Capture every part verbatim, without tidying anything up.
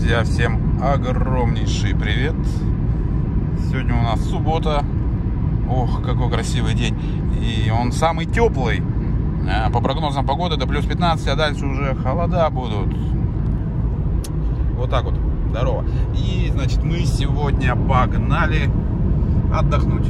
Друзья, всем огромнейший привет. Сегодня у нас суббота. Ох, какой красивый день. И он самый теплый. По прогнозам погоды до плюс пятнадцать, а дальше уже холода будут. Вот так вот. Здорово. И, значит, мы сегодня погнали отдохнуть.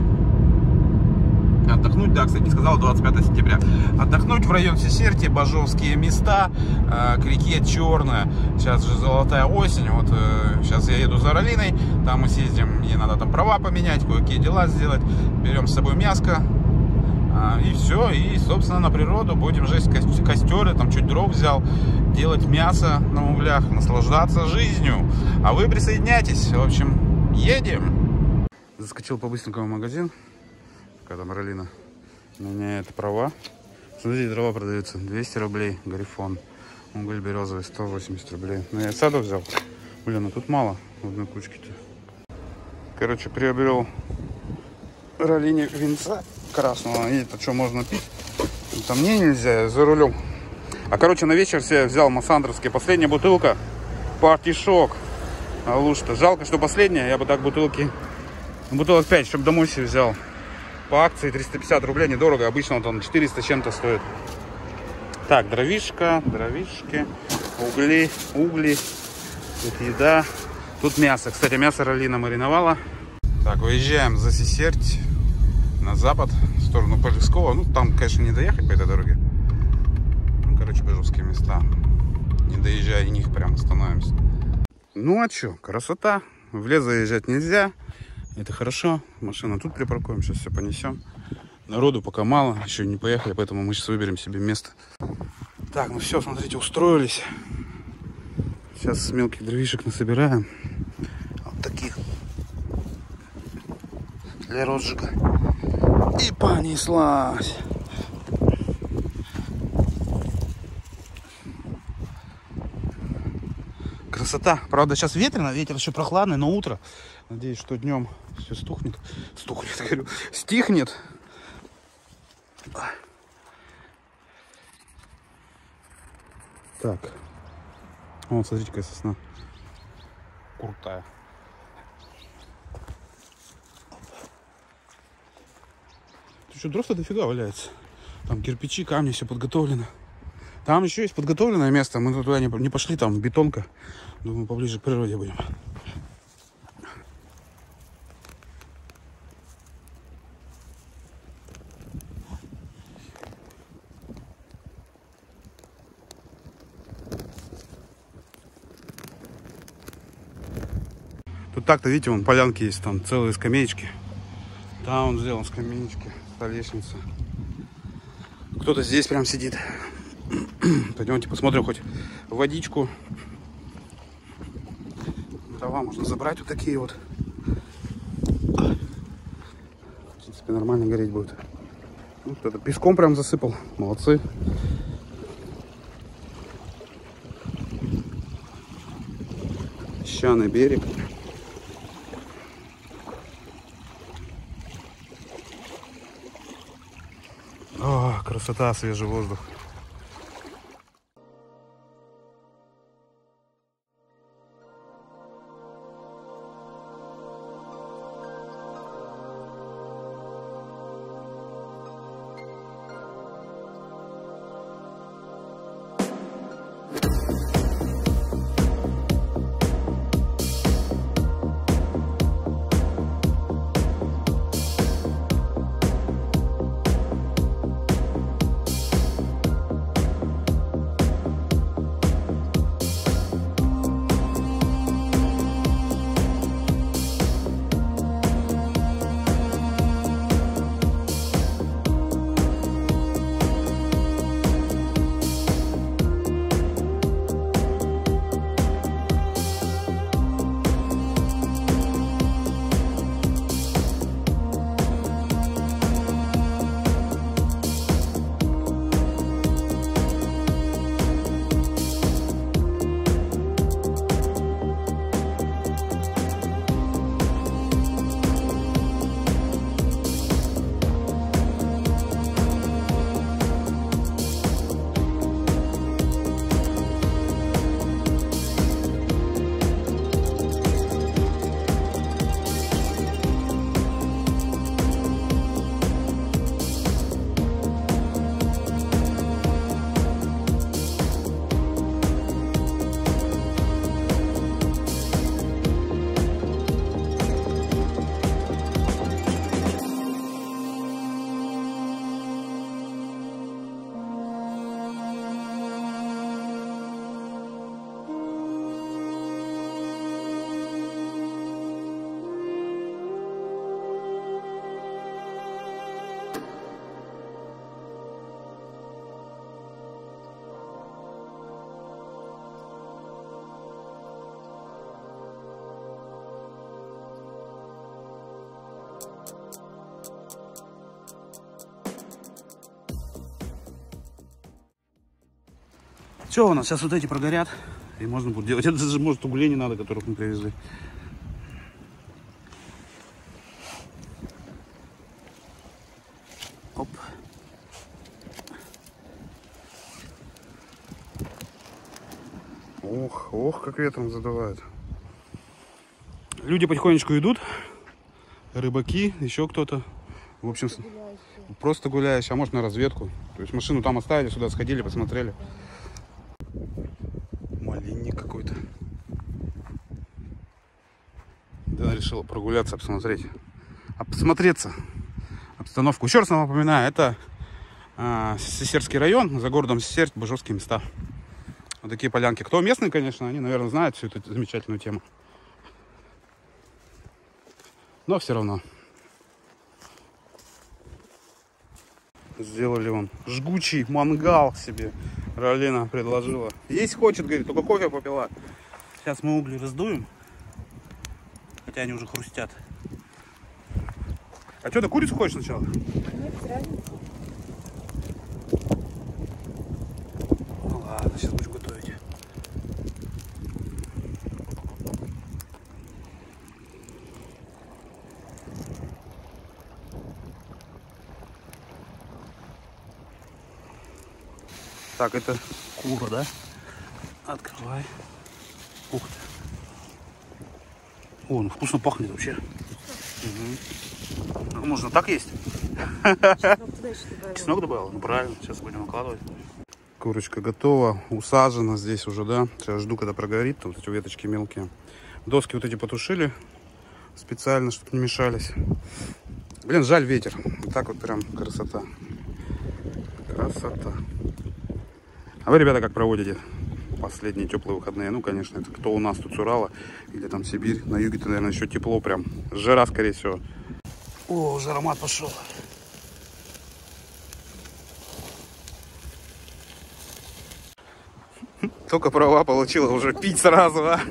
Отдохнуть, да, кстати, не сказал, двадцать пятое сентября. Отдохнуть в район Сесерти, Бажовские места, э, к реке Черная. Сейчас же золотая осень, вот э, сейчас я еду за Ралиной, там мы съездим, ей надо там права поменять, кое-какие дела сделать. Берем с собой мяско, э, и все, и, собственно, на природу будем жечь костеры, там чуть дров взял, делать мясо на углях, наслаждаться жизнью. А вы присоединяйтесь, в общем, едем. Заскочил по-быстренькому в магазин. Когда Маралина меняет права. Смотрите, дрова продаются двести рублей, Гарифон. Уголь березовый сто восемьдесят рублей. Но я саду взял. Блин, ну тут мало в одной кучке-то. Короче, приобрел Ралине винца красного. И это что можно пить? Там мне нельзя, я за рулем. А короче, на вечер себе взял массандровский. Последняя бутылка. Партишок. А лучше-то. Жалко, что последняя. Я бы так бутылки... Бутылок пять, чтобы домой себе взял. По акции триста пятьдесят рублей, недорого, обычно он там четыреста чем-то стоит. Так, дровишка, дровишки, угли, угли, тут еда, тут мясо. Кстати, мясо Ралина мариновала. Так, выезжаем за Сесерть на запад, в сторону Полевского. Ну, там, конечно, не доехать по этой дороге. Ну, короче, бажовские места. Не доезжая них, прям остановимся. Ну, а что, красота. В лес заезжать нельзя. Это хорошо. Машину тут припаркуем, сейчас все понесем. Народу пока мало, еще не поехали, поэтому мы сейчас выберем себе место. Так, ну все, смотрите, устроились. Сейчас мелких дровишек насобираем. Вот таких. Для розжига. И понеслась. Красота. Правда, сейчас ветрено, ветер еще прохладный, но утро. Надеюсь, что днем все стухнет. Стухнет, говорю. Стихнет. Так. Вот, смотрите, какая сосна. Крутая. Тут еще дров-то дофига валяется. Там кирпичи, камни, все подготовлено. Там еще есть подготовленное место. Мы туда не, не пошли, там бетонка. Думаю, поближе к природе будем. Тут так-то, видите, вон полянки есть, там целые скамеечки. Там он сделан скамеечки, столешница. Кто-то здесь прям сидит. Пойдемте посмотрим хоть водичку. Дрова можно забрать вот такие вот. В принципе, нормально гореть будет. Вот это песком прям засыпал. Молодцы. Песчаный берег. О, красота, свежий воздух. Все, у нас сейчас вот эти прогорят, и можно будет делать. Это даже, может, углей не надо, которых мы привезли. Оп. Ох, ох, как ветром задувает. Люди потихонечку идут. Рыбаки, еще кто-то. В общем, гуляющие. Просто гуляющие, а может на разведку. То есть машину там оставили, сюда сходили, посмотрели. Малинник какой-то. Да, решил прогуляться, посмотреть. А посмотреться обстановку. Еще раз вам напоминаю, это э, Сесерский район, за городом Сесерск, Бажовские места. Вот такие полянки. Кто местный, конечно, они, наверное, знают всю эту замечательную тему. Но все равно. Сделали вон жгучий мангал себе. Ралина предложила. Есть хочет, говорит, только кофе попила. Сейчас мы угли раздуем. Хотя они уже хрустят. А что, ты курицу хочешь сначала? Нет, разница. Ну ладно, сейчас будешь готовить. Так, это кура, да? Открывай. Ух ты. О, ну вкусно пахнет вообще. Угу. Ну, можно так есть? Чеснок добавил? Ну правильно, сейчас будем укладывать. Курочка готова, усажена здесь уже, да? Сейчас жду, когда прогорит. Вот эти веточки мелкие. Доски вот эти потушили специально, чтобы не мешались. Блин, жаль ветер. Вот так вот прям красота. Красота. А вы, ребята, как проводите последние теплые выходные? Ну, конечно, это кто у нас тут с Урала или там Сибирь. На юге-то, наверное, еще тепло прям. Жара, скорее всего. О, уже аромат пошел. Только права получила, уже пить сразу, а?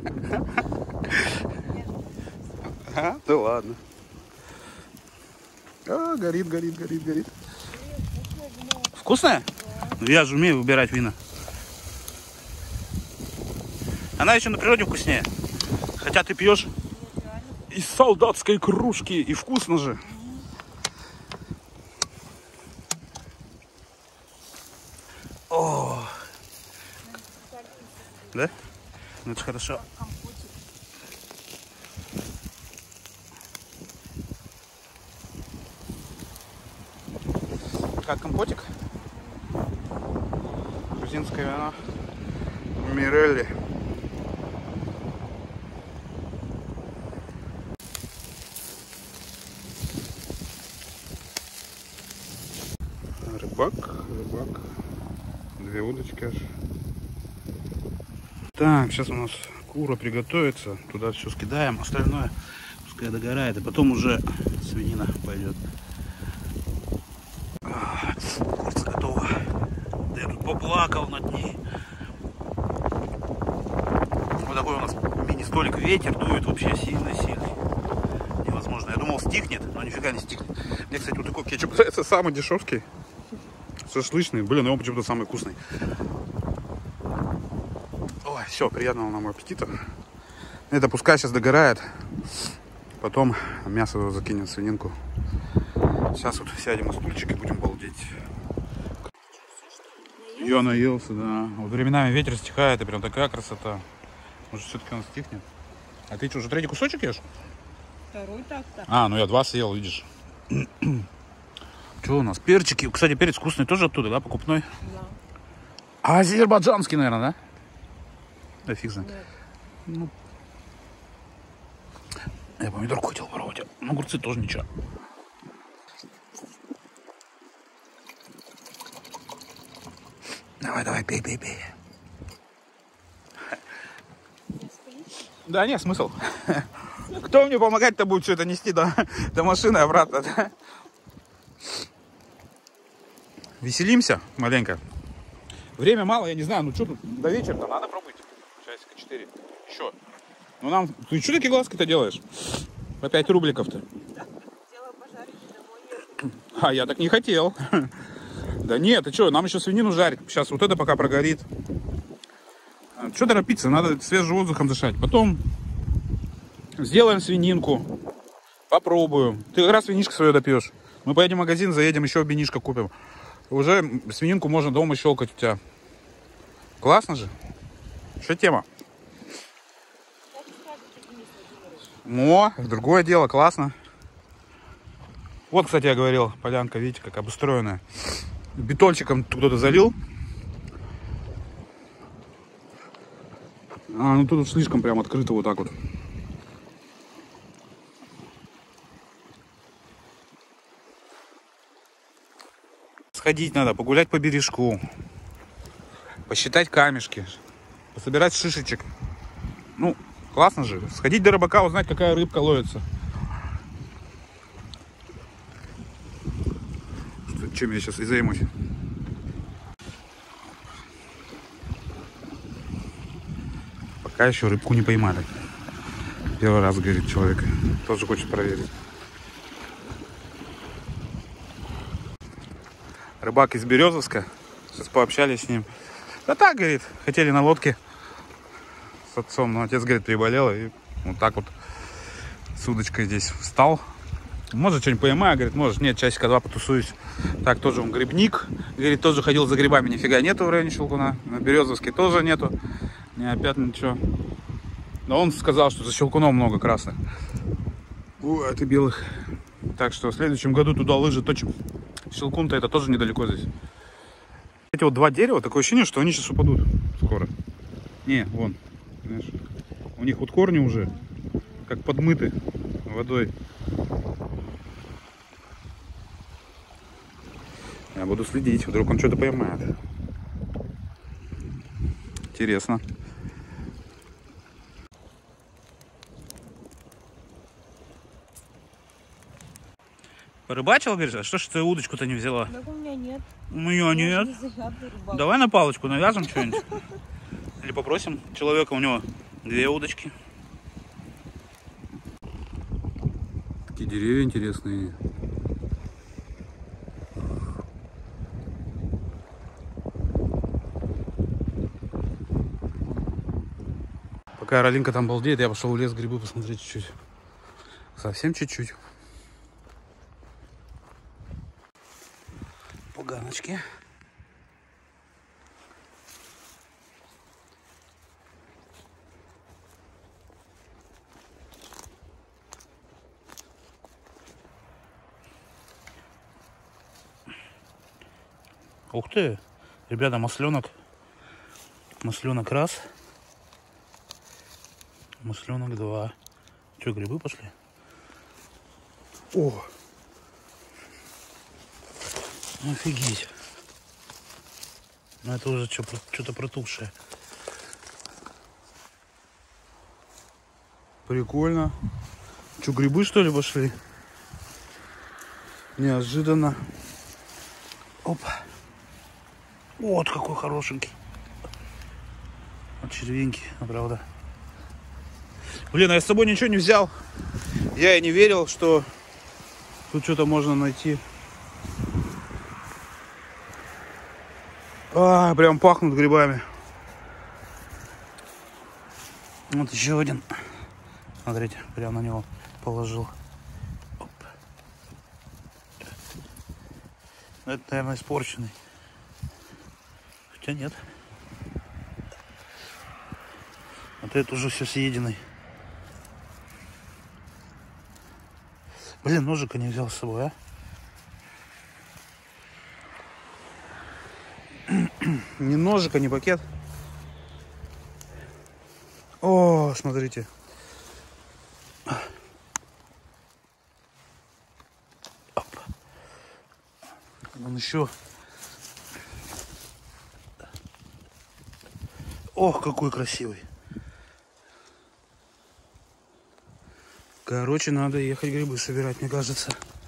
А? Да ладно. А, горит, горит, горит, горит. Вкусная? Ну, я же умею выбирать вина. Она еще на природе вкуснее. Хотя ты пьешь из солдатской кружки. И вкусно же. О! Да? Ну, это хорошо. Как компотик? Грузинское вино. Мирелли. Рыбак, рыбак. Две удочки аж. Так, сейчас у нас кура приготовится. Туда все скидаем. Остальное пускай догорает. И потом уже свинина пойдет. Курица готова. Да я тут поплакал над ней. Вот такой у нас мини-столик. Ветер дует вообще сильно-сильно. Невозможно. Я думал, стихнет, но нифига не стихнет. Мне, кстати, вот такой кетчуп нравится, самый дешевский. Шашлычный. Блин, он почему-то самый вкусный. Ой, все, приятного нам аппетита. Это пускай сейчас догорает. Потом мясо закинем в свининку. Сейчас вот сядем на стульчик и будем балдеть. Я наелся, да. Вот временами ветер стихает, и прям такая красота. Может, все-таки он стихнет. А ты что, уже третий кусочек ешь? Второй так-то. А, ну я два съел, видишь. Что у нас? Перчики. Кстати, перец вкусный тоже оттуда, да, покупной? Да. А азербайджанский, наверное, да? Да фиг знает. Ну, я помидорку хотел попробовать. Ну, огурцы тоже ничего. Давай, давай, пей, пей, пей. Да, нет, смысл. Кто мне помогать-то будет все это нести до, до машины обратно, да? Веселимся маленько. Время мало, я не знаю, ну что тут до вечера-то надо пробыть. Часика четыре. Еще. Ну нам... Ты что такие глазки-то делаешь? По пять рубликов-то. А я так не хотел. Да нет, ты что, нам еще свинину жарить. Сейчас вот это пока прогорит. Что торопиться, надо свежим воздухом дышать. Потом сделаем свининку. Попробуем. Ты как раз винишко свое допьешь. Мы поедем в магазин, заедем, еще винишко купим. Уже свининку можно дома щелкать у тебя. Классно же? Что тема? О, другое дело, классно. Вот, кстати, я говорил, полянка, видите, как обустроенная. Бетончиком кто-то залил. А, ну тут слишком прям открыто вот так вот. Сходить надо, погулять по бережку. Посчитать камешки. Пособирать шишечек. Ну, классно же. Сходить до рыбака, узнать, какая рыбка ловится. Что, чем я сейчас и займусь. Пока еще рыбку не поймали. Первый раз, говорит человек. Тоже хочет проверить. Рыбак из Березовска. Сейчас пообщались с ним. Да так, говорит, хотели на лодке с отцом. Но отец, говорит, приболел. И вот так вот с удочкой здесь встал. Может, что-нибудь поймаю? Говорит, может, нет, часика два потусуюсь. Так, тоже он грибник. Говорит, тоже ходил за грибами. Нифига нету в районе Щелкуна. На Березовске тоже нету. Не, опять ничего. Но он сказал, что за Щелкуном много красных. Ой, и белых. Так что в следующем году туда лыжи точим. Щелкун-то это тоже недалеко здесь. Эти вот два дерева, такое ощущение, что они сейчас упадут скоро. Не, вон. Знаешь, у них вот корни уже как подмыты водой. Я буду следить, вдруг он что-то поймает. Интересно. Порыбачила, говоришь? А что ж ты удочку-то не взяла? Так у меня нет. У меня нет. Давай на палочку навяжем что-нибудь. Или попросим человека, у него две удочки. Такие деревья интересные. Пока Ралинка там балдеет, я пошел в лес грибы посмотреть чуть-чуть. Совсем чуть-чуть. Поганочки. Ух ты, ребята, масленок. Масленок раз. Масленок два. Че, грибы пошли? О! Офигеть. Ну это уже что-то протухшее. Прикольно. Че, грибы что ли пошли? Неожиданно. Опа. Вот какой хорошенький. Вот червинки, правда. Блин, а я с собой ничего не взял. Я и не верил, что тут что-то можно найти. А, прям пахнут грибами. Вот еще один. Смотрите, прям на него положил. Оп. Это, наверное, испорченный. Хотя нет. Вот это уже все съеденный. Блин, ножика не взял с собой, а? Ни ножика, ни пакет. О, смотрите. Оп. Вон еще. Ох, какой красивый. Короче, надо ехать грибы собирать, мне кажется.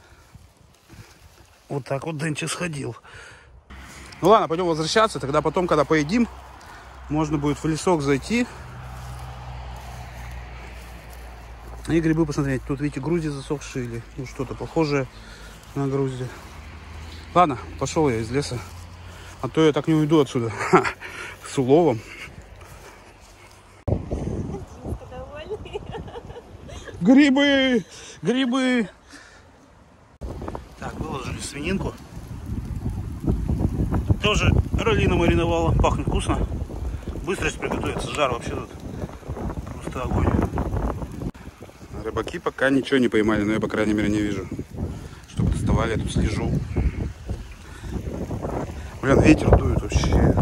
Вот так вот Денчик сходил. Ну ладно, пойдем возвращаться. Тогда потом, когда поедим, можно будет в лесок зайти и грибы посмотреть. Тут, видите, грузди засохшие или ну, что-то похожее на грузди. Ладно, пошел я из леса. А то я так не уйду отсюда. С уловом. Грибы! Грибы! Так, выложили свининку. Тоже ролина мариновала. Пахнет вкусно. Быстрость приготовится. Жар вообще тут просто огонь. Рыбаки пока ничего не поймали, но я, по крайней мере, не вижу. Чтобы доставали, я тут слежу. Блин, ветер дует вообще.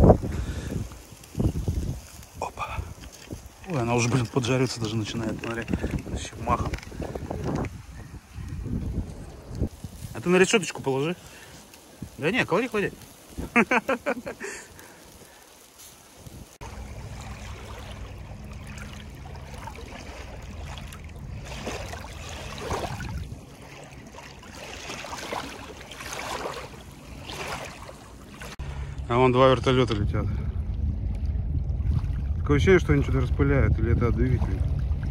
Опа. Ой, она уже, блин, поджариться даже начинает. Смотри, вообще махом. А ты на решеточку положи. Да не, клади, клади. А вон два вертолета летят. Такое ощущение, что они что-то распыляют. Или это от двигателя.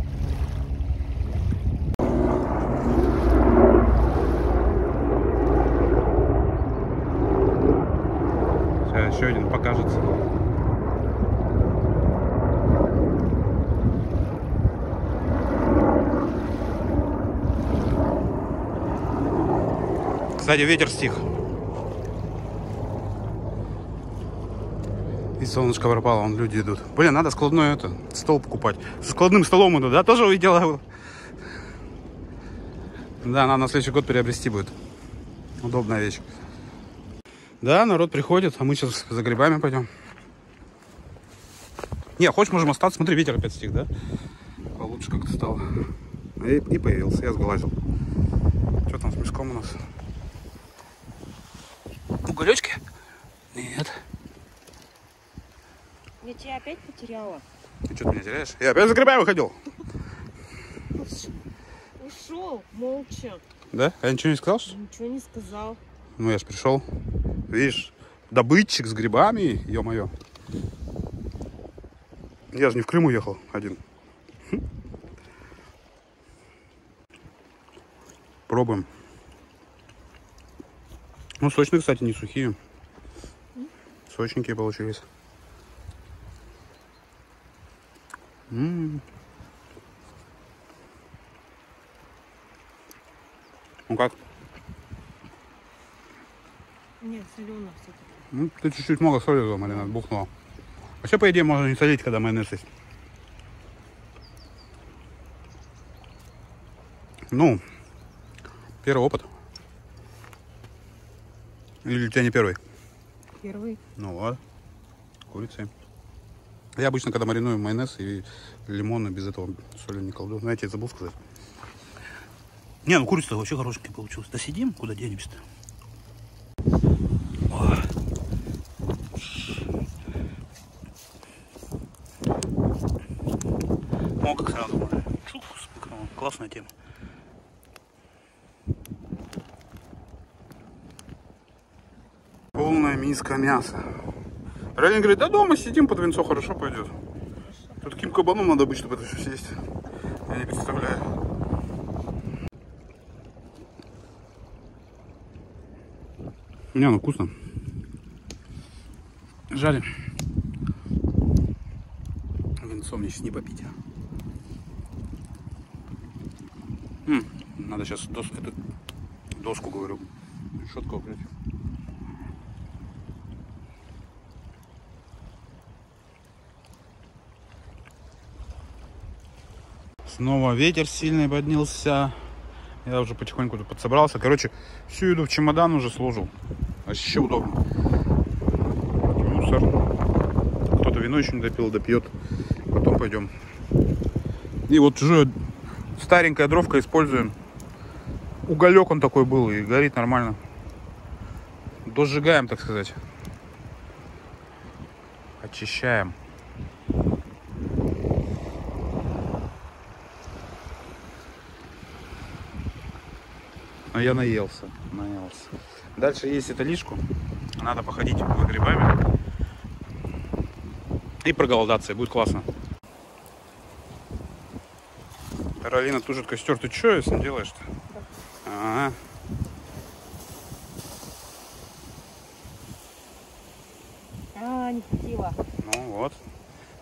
Сейчас еще один покажется. Кстати, ветер стих. И солнышко пропало, вон люди идут. Блин, надо складной это, стол покупать. Со складным столом иду, да? Тоже увидела. Да, надо на следующий год приобрести будет. Удобная вещь. Да, народ приходит, а мы сейчас за грибами пойдем. Не, хочешь, можем остаться. Смотри, ветер опять стих, да? Получше как-то стало. И, и появился, я сглазил. Что там с мешком у нас? Уголечки? Нет. Я тебя опять потеряла. Ты что, меня теряешь? Я опять за грибами ходил. Ушел молча. Да? Я ничего не сказал, что? Ничего не сказал. Ну, я ж пришел. Видишь, добытчик с грибами, ё-моё. Я же не в Крым уехал один. Пробуем. Ну, сочные, кстати, не сухие. Сочненькие получились. М-м-м. Ну как? Нет, солено все-таки. Ну, ты чуть-чуть много соли взял, Марина, бухнула. Вообще, по идее, можно не солить, когда майонез есть. Ну, первый опыт. Или у тебя не первый? Первый. Ну вот, курицей. Я обычно, когда мариную майонез и лимон, без этого соли не кладу. Знаете, я забыл сказать. Не, ну курица вообще хорошенькая получилась. Да сидим, куда денемся-то? О, как сразу. Чух, классная тема. Полная миска мяса. Ралин говорит, да дома сидим, под венцо хорошо пойдет. Тут таким кабаном надо быть, чтобы это все съесть. Я не представляю. Не, ну вкусно. Жаль. Венцо мне сейчас не попить. М-м, надо сейчас дос эту доску, говорю, решетку убрать. Снова ветер сильный поднялся. Я уже потихоньку тут подсобрался. Короче, всю еду в чемодан уже сложил. Вообще удобно. Мусор. Кто-то вино еще не допил, допьет. Потом пойдем. И вот чужое старенькая дровка используем. Уголек он такой был и горит нормально. Дожигаем, так сказать. Очищаем. Но я наелся, наелся. Дальше есть эта лишку. Надо походить за грибами. И проголодаться, и будет классно. Каролина тужит костер. Ты что с ним делаешь-то? Ага.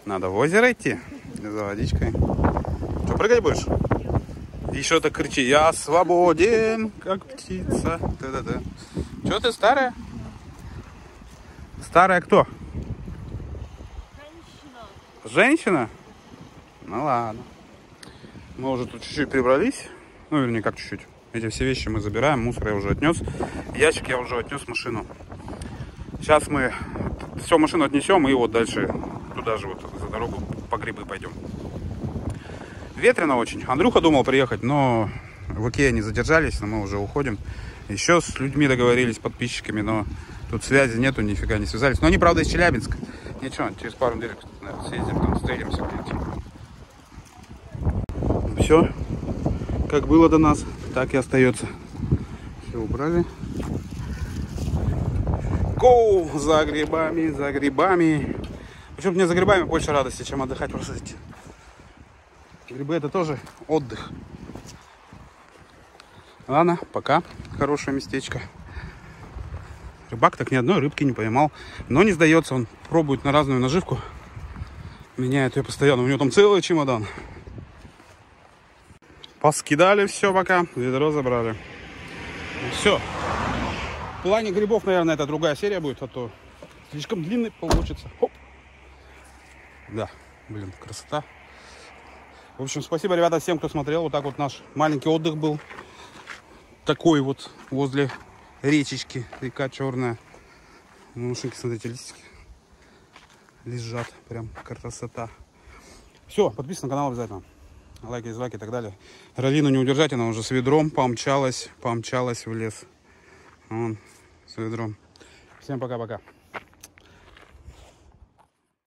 Надо в озеро идти за водичкой. Что, прыгать будешь? Еще так кричи: я свободен, как птица. Да-да-да. Че ты старая? Старая кто? Женщина. Женщина? Ну ладно. Мы уже тут чуть-чуть прибрались. Ну, вернее, как чуть-чуть. Эти все вещи мы забираем. Мусор я уже отнес. Ящик я уже отнес в машину. Сейчас мы все в машину отнесем и вот дальше туда же вот за дорогу по грибы пойдем. Ветрено очень. Андрюха думал приехать, но в Икее не задержались, но мы уже уходим. Еще с людьми договорились, подписчиками, но тут связи нету, нифига не связались. Но они, правда, из Челябинска. Ничего, через пару недель, наверное, съездим, там встретимся где-нибудь. Все, как было до нас, так и остается. Все убрали. Гоу! За грибами, за грибами. Почему мне за грибами больше радости, чем отдыхать просто идти. Грибы — это тоже отдых. Ладно, пока. Хорошее местечко. Рыбак так ни одной рыбки не поймал. Но не сдается, он пробует на разную наживку. Меняет ее постоянно. У него там целый чемодан. Поскидали все пока. Ведро забрали. Все. В плане грибов, наверное, это другая серия будет, а то слишком длинный получится. Хоп. Да, блин, красота. В общем, спасибо, ребята, всем, кто смотрел. Вот так вот наш маленький отдых был. Такой вот возле речечки. Река черная. На машинке, смотрите, листики лежат. Прям красота. Все, подписывайтесь на канал обязательно. Лайки, дизлайки и так далее. Равину не удержать, она уже с ведром помчалась, помчалась в лес. Вон, с ведром. Всем пока-пока.